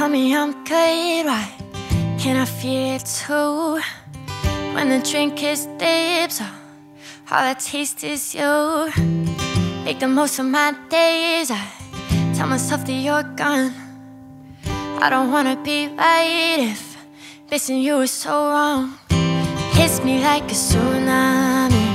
tell me I'm good, why can I feel it too? When the drink is dips, all I taste is you. Make the most of my days, I tell myself that you're gone. I don't wanna be right if missing you is so wrong. Hits me like a tsunami.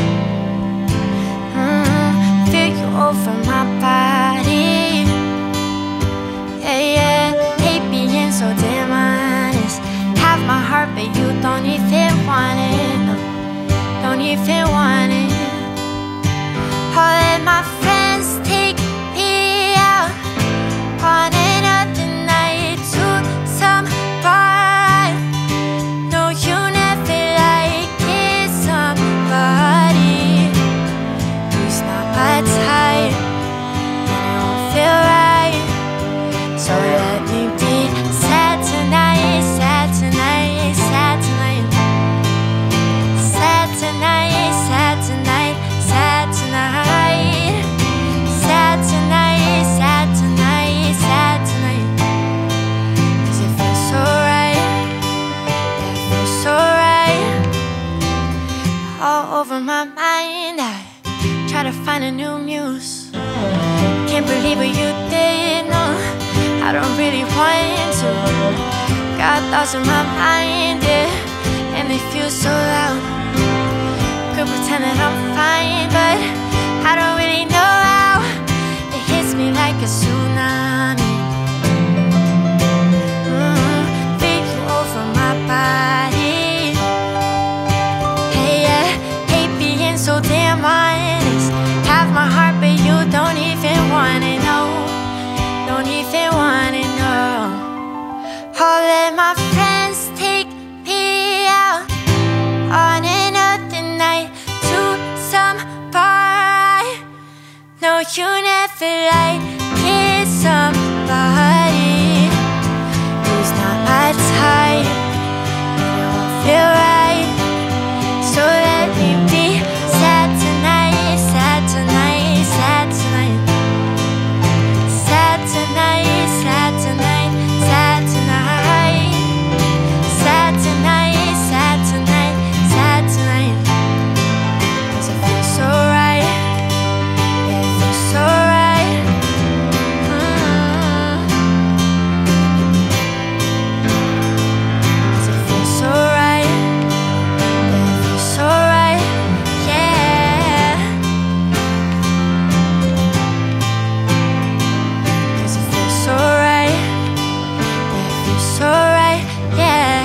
Feel you over my body. Yeah, yeah. Hate being so damn honest. Have my heart, but you don't even want it. No, don't even want it. I'll let my friends take me out on another night to some bar. No, you never like somebody who's not my type, and it won't feel right. So let me be sad tonight, sad tonight, sad tonight, sad tonight, sad tonight, sad tonight, sad tonight, sad tonight, sad tonight. 'Cause it feels so right, yeah, it feels so right. All over my mind, I try to find a new muse. Can't believe what you did, no, I don't really want to. Got thoughts in my mind, yeah, and they feel so loud. Could pretend that I'm fine, but I don't really know how. It hits me like a tsunami. Feel you over my body. Hey, yeah, hate being so damn honest. Have my heart, but you don't even want it, no. Don't even want it, no. I'll let my friends take me out on another night to some bar. No, you never like somebody who's not my type, and it won't feel right. So let me be sad tonight, sad tonight, sad tonight, sad tonight, sad tonight, sad tonight, sad tonight, sad tonight, sad tonight. 'Cause it feels so right, yeah, it feels so right. 'Cause it feels so right, yeah, it feels so right, yeah. 'Cause it feels so right, yeah, it feels so right, yeah.